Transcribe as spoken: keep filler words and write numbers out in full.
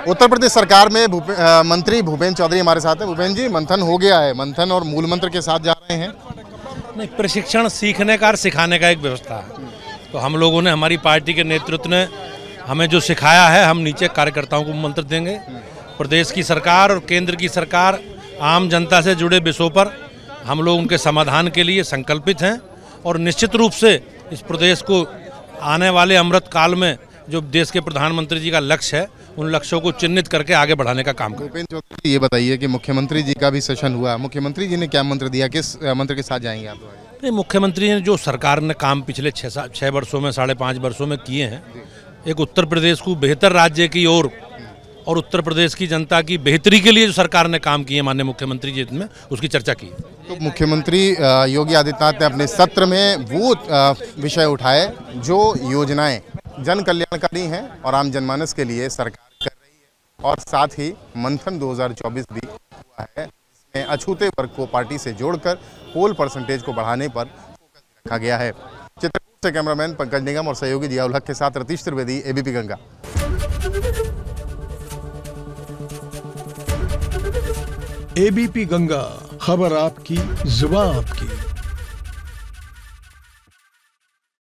उत्तर प्रदेश सरकार में भूपे, आ, मंत्री भूपेंद्र चौधरी हमारे साथ हैं। भूपेंद्र जी, मंथन हो गया है, मंथन और मूल मंत्र के साथ जा रहे हैं। नहीं, प्रशिक्षण सीखने का और सिखाने का एक व्यवस्था है। तो हम लोगों ने, हमारी पार्टी के नेतृत्व ने हमें जो सिखाया है, हम नीचे कार्यकर्ताओं को मंत्र देंगे। प्रदेश की सरकार और केंद्र की सरकार आम जनता से जुड़े विषयों पर हम लोग उनके समाधान के लिए संकल्पित हैं और निश्चित रूप से इस प्रदेश को आने वाले अमृत काल में जो देश के प्रधानमंत्री जी का लक्ष्य है, उन लक्ष्यों को चिन्हित करके आगे बढ़ाने का काम करें। भूपेंद्र चौधरी, ये बताइए कि मुख्यमंत्री जी का भी सेशन हुआ, मुख्यमंत्री जी ने क्या मंत्र दिया, किस मंत्र के साथ जाएंगे आप? नहीं, मुख्यमंत्री ने जो सरकार ने काम पिछले छः सात छः वर्षों में, साढ़े पाँच वर्षों में किए हैं, एक उत्तर प्रदेश को बेहतर राज्य की ओर और उत्तर प्रदेश की जनता की बेहतरी के लिए जो सरकार ने काम किए माननीय मुख्यमंत्री जी में, उसकी चर्चा की। तो मुख्यमंत्री योगी आदित्यनाथ ने अपने सत्र में वो विषय उठाए जो योजनाएं जन कल्याणकारी हैं और आम जनमानस के लिए सरकार कर रही है, और साथ ही मंथन दो हज़ार चौबीस भी हुआ है, जिसमें अछूते वर्ग को पार्टी से जोड़कर पोल परसेंटेज को बढ़ाने पर फोकस रखा गया है। चित्रकूट से कैमरामैन पंकज निगम और सहयोगी जियाउल हक के साथ रतीश त्रिवेदी, एबीपी गंगा। एबीपी गंगा, खबर आपकी, जुबान आपकी।